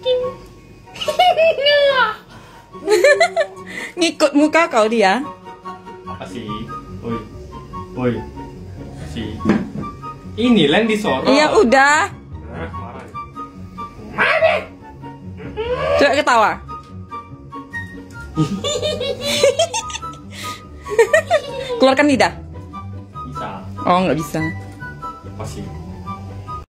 Ngikut muka kau dia. Apa sih? Woi. Woi. Si. Ini lah yang disorot. Iya udah. Marah. Coba ketawa. Keluarkan lidah. Bisa. Oh nggak bisa. Apa sih?